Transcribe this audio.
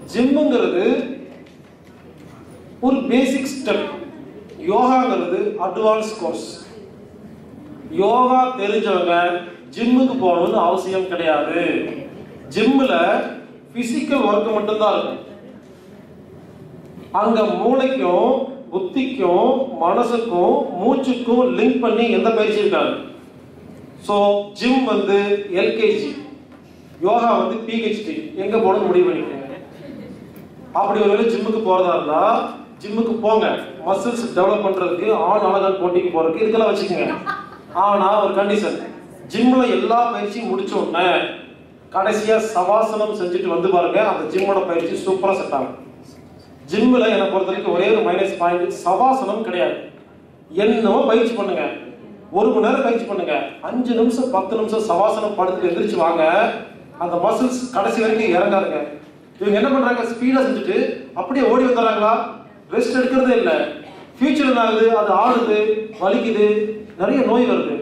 ஜிம்முங்கிறது ஒரு basic step, யோகாங்கிறது advance course. Yoga தெரிஞ்சவங்க ஜிம்முக்கு போகணும்னு அவசியம் கிடையாது. ஜிம்மில் பிசிக்கல் ஒர்க் மட்டும்தான் இருக்கும். அங்க மூளைக்கும் புத்திக்கும் மனசுக்கும் மூச்சுக்கும் லிங்க் பண்ணி எந்த பயிற்சி இருக்காது. ஸோ ஜிம் வந்து எல்கேஜி, யோகா வந்து பிஹெச்டி. எங்க போகணும்னு முடிவு பண்ணிக்கோங்க. அப்படி ஒரு ஜிம்முக்கு போறதா இருந்தா ஜிம்முக்கு போங்க, மசில்ஸ் டெவலப் பண்றதுக்கு, ஆண் அழகால் போட்டிக்கு போறதுக்கு, இதுக்கெல்லாம் வச்சுக்கோங்க. ஆனா ஒரு கண்டிஷன், ஜிம்ல எல்லா பயிற்சியும் முடிச்ச உடனே கடைசியா சவாசனம் செஞ்சுட்டு வந்து பாருங்க, அந்த ஜிம்மோட பயிற்சி சூப்பரா செட் ஆகும். ஜிம்ல என்னை பொறுத்த வரைக்கும் ஒரே ஒரு மைனஸ் பாயிண்ட், சவாசனம் கிடையாது. என்னவோ பயிற்சி பண்ணுங்க, 1 மணி நேரம் பயிற்சி பண்ணுங்க, 5 நிமிஷம் 10 நிமிஷம் சவாசனம் படுத்து எந்திரிச்சு வாங்க, அந்த மசில்ஸ் கடைசி வரைக்கும் இறங்காதுங்க. இவங்க என்ன பண்றாங்க, ஸ்பீடா செஞ்சுட்டு அப்படியே ஓடி வந்துடுறாங்களா, ரெஸ்ட் எடுக்கிறதே இல்லை. ஃபியூச்சர் என்ன ஆகுது, அது ஆடுது, வலிக்குது, நிறைய நோய் வருது.